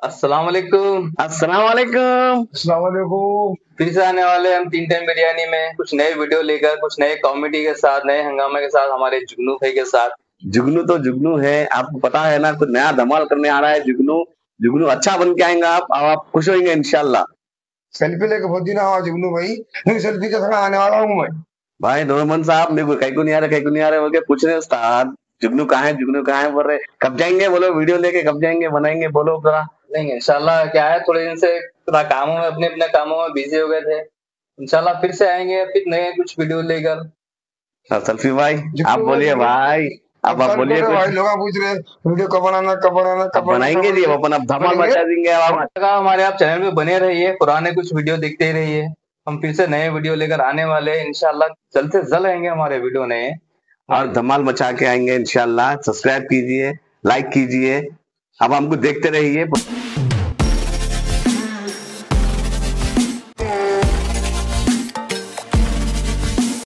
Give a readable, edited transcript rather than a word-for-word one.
अस्सलाम वालेकुम। अस्सलाम वालेकुम। अस्सलाम वालेकुम। फिर से आने वाले हम तीन टाइम बिरयानी में कुछ नए वीडियो लेकर, कुछ नए कॉमेडी के साथ, नए हंगामे के साथ, हमारे जुगनू भाई के साथ। जुगनू तो जुगनू है, आपको पता है ना, कुछ नया धमाल करने आ रहा है जुगनू। जुगनू अच्छा बन के आएगा, आप खुश होंगे इंशाल्लाह। सेल्फी लेके बहुत दिन आवा जुगनू भाई, नहीं सेल्फी के समय आने वाला हूँ मैं। भाई नोरमन साहब, मेरे को कहीं को नहीं आ रहा, कहीं को नहीं आ रहे बोल के पूछ रहे उस्ताद। जुगनू कहाँ है, जुगनू कहाँ है बोल रहे। कब जाएंगे बोलो, वीडियो लेके कब जाएंगे, बनाएंगे बोलो जरा। नहीं इंशाल्लाह, क्या है थोड़े दिन से थोड़ा कामों में, अपने अपने कामों में बिजी हो गए थे। इंशाल्लाह फिर से आएंगे, फिर नए कुछ वीडियो लेकर। सल्फी भाई, आप जुगनू भाई बोलिए वीडियो भाई। अब आप परेशान कर बोलिए रहे कुछ। भाई, लोग पूछ रहे वीडियो कब बनाना, कब बनाना, अब कब बनाना, कब बनाएंगे जी, अब बनाना। अपन अब धमाल बनेंगे। मचा देंगे अब आप। लगा हमारे आप चैनल में बने रहिए, पुराने कुछ वीडियो देखते ही रहिए। हम फिर से नए वीडियो लेकर आने वाले हैं इंशाल्लाह। जल्द से जल्द आएंगे हमारे वीडियो नए। और धमाल मचा के आएंगे इंशाल्लाह। सब्सक्राइब कीजिए, लाइक कीजिए, अब हमको देखते रहिए।